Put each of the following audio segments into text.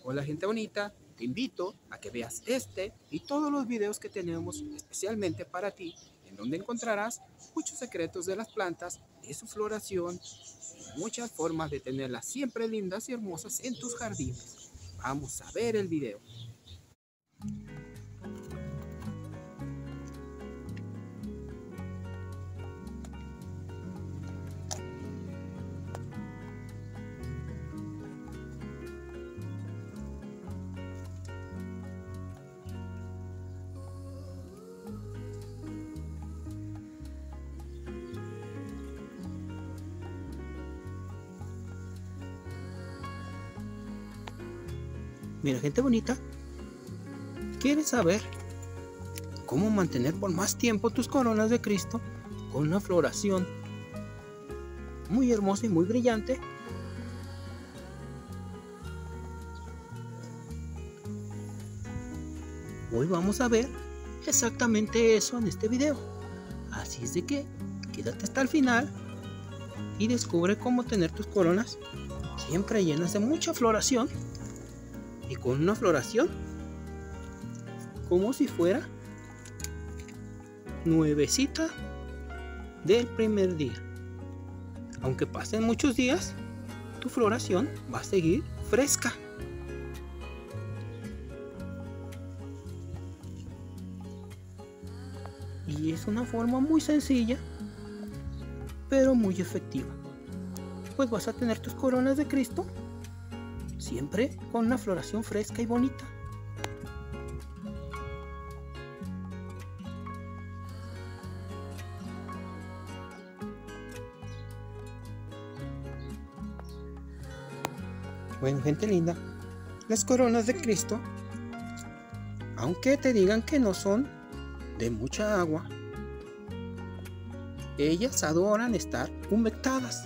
Hola gente bonita, te invito a que veas este y todos los videos que tenemos especialmente para ti, en donde encontrarás muchos secretos de las plantas, de su floración y muchas formas de tenerlas siempre lindas y hermosas en tus jardines. Vamos a ver el video. Mira gente bonita, ¿quieres saber cómo mantener por más tiempo tus coronas de Cristo con una floración muy hermosa y muy brillante? Hoy vamos a ver exactamente eso en este video. Así es de que quédate hasta el final y descubre cómo tener tus coronas siempre llenas de mucha floración y con una floración como si fuera nuevecita del primer día. Aunque pasen muchos días, tu floración va a seguir fresca. Y es una forma muy sencilla, pero muy efectiva. Pues vas a tener tus coronas de Cristo siempre con una floración fresca y bonita. Bueno, gente linda, las coronas de Cristo, aunque te digan que no son de mucha agua, ellas adoran estar humectadas.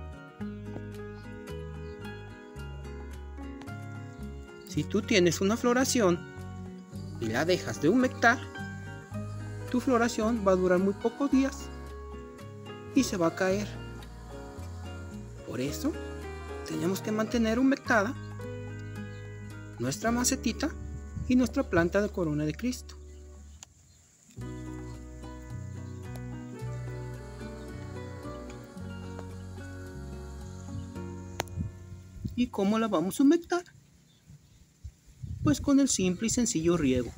Si tú tienes una floración y la dejas de humectar, tu floración va a durar muy pocos días y se va a caer. Por eso tenemos que mantener humectada nuestra macetita y nuestra planta de corona de Cristo. ¿Y cómo la vamos a humectar? Pues con el simple y sencillo riego.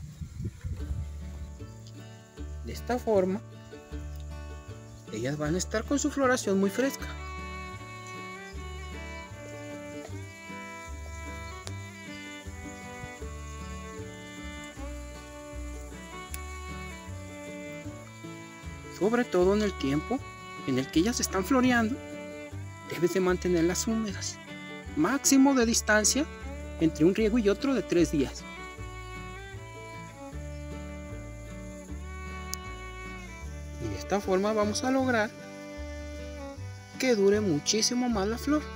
De esta forma, ellas van a estar con su floración muy fresca. Sobre todo en el tiempo en el que ellas están floreando, debes de mantenerlas húmedas. Máximo de distancia entre un riego y otro de 3 días. Y de esta forma vamos a lograr que dure muchísimo más la flor.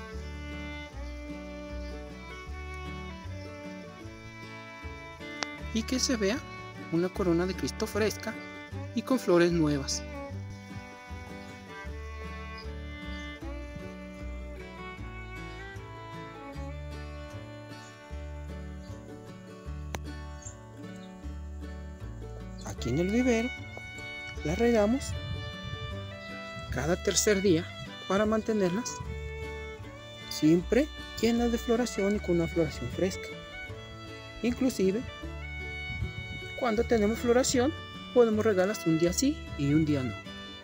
Y que se vea una corona de Cristo fresca y con flores nuevas. Aquí en el vivero las regamos cada tercer día para mantenerlas siempre llenas de floración y con una floración fresca. Inclusive cuando tenemos floración podemos regarlas un día sí y un día no.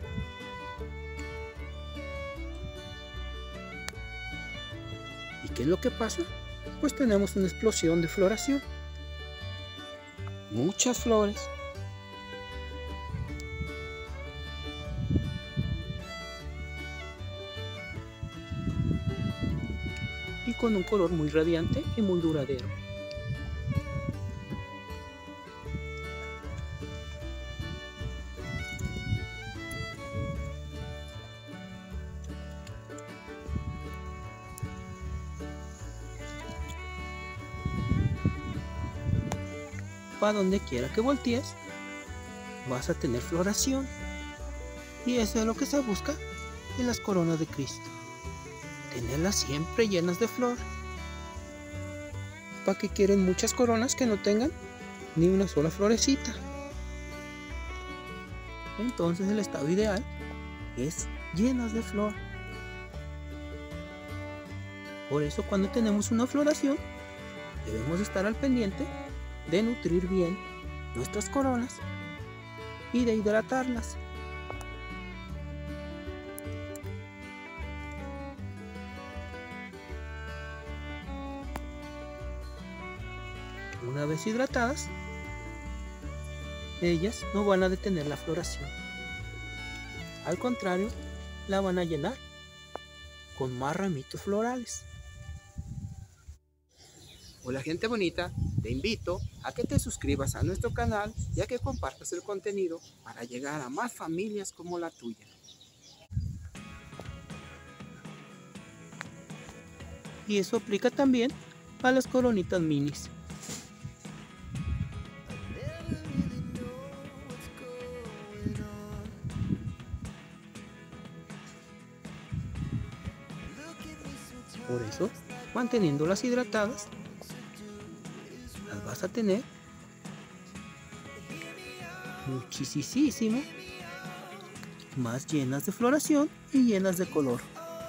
¿Y qué es lo que pasa? Pues tenemos una explosión de floración, muchas flores, y con un color muy radiante y muy duradero. Para donde quiera que voltees, vas a tener floración. Y eso es lo que se busca en las coronas de Cristo. Tenerlas siempre llenas de flor. ¿Para qué quieren muchas coronas que no tengan ni una sola florecita? Entonces el estado ideal es llenas de flor. Por eso cuando tenemos una floración debemos estar al pendiente de nutrir bien nuestras coronas y de hidratarlas. Una vez hidratadas, ellas no van a detener la floración. Al contrario, la van a llenar con más ramitos florales. Hola gente bonita, te invito a que te suscribas a nuestro canal y a que compartas el contenido para llegar a más familias como la tuya. Y eso aplica también a las coronitas minis. Por eso, manteniéndolas hidratadas, las vas a tener muchísimo más llenas de floración y llenas de color.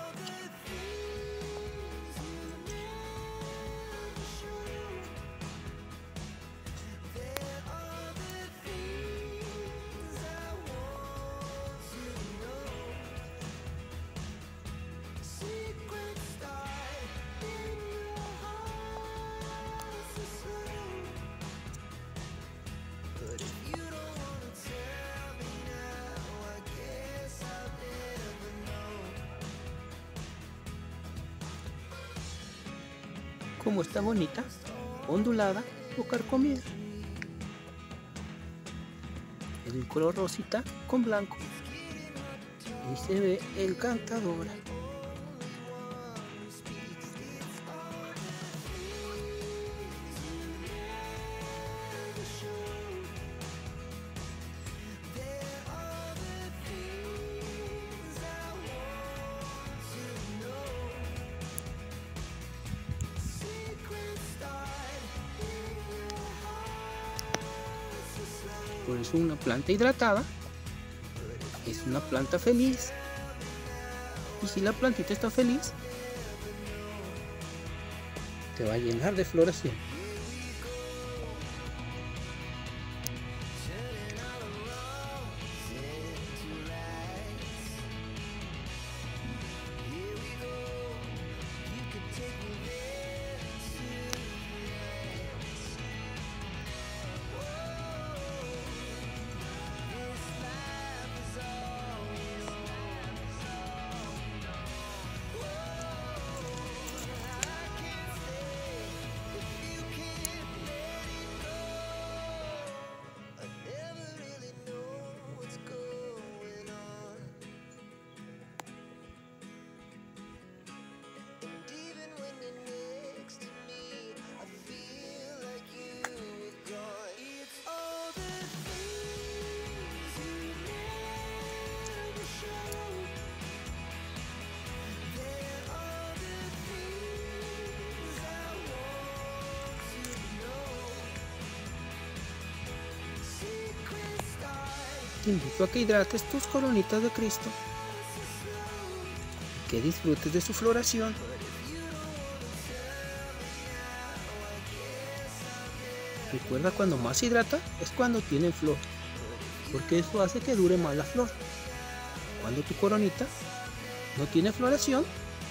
Como está bonita, ondulada o carcomida. Es un color rosita con blanco y se ve encantadora. Por eso una planta hidratada es una planta feliz. Y si la plantita está feliz, te va a llenar de floración. Te invito a que hidrates tus coronitas de Cristo, que disfrutes de su floración. Recuerda, cuando más hidrata es cuando tienen flor, porque eso hace que dure más la flor. Cuando tu coronita no tiene floración,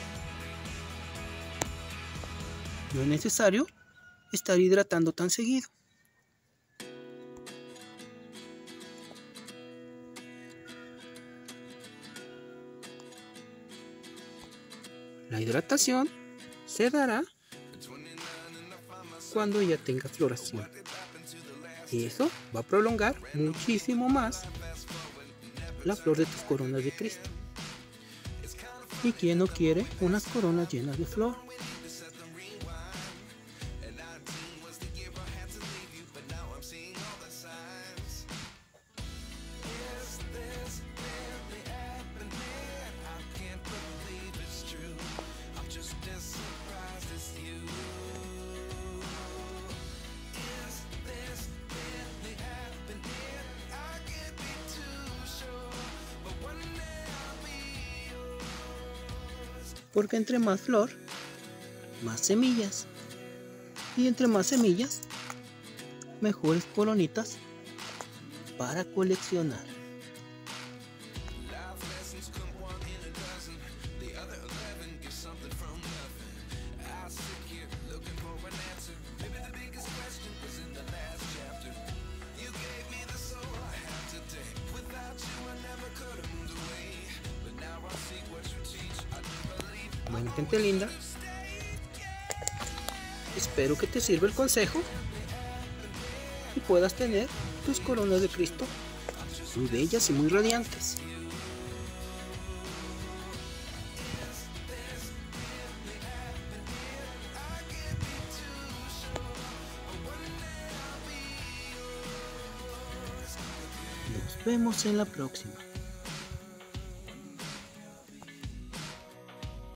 no es necesario estar hidratando tan seguido. La hidratación se dará cuando ya tenga floración. Y eso va a prolongar muchísimo más la flor de tus coronas de Cristo. ¿Y quién no quiere unas coronas llenas de flor? porque entre más flor, más semillas, y entre más semillas, mejores coronitas para coleccionar. Bueno, gente linda, espero que te sirva el consejo y puedas tener tus coronas de Cristo muy bellas y muy radiantes. Nos vemos en la próxima.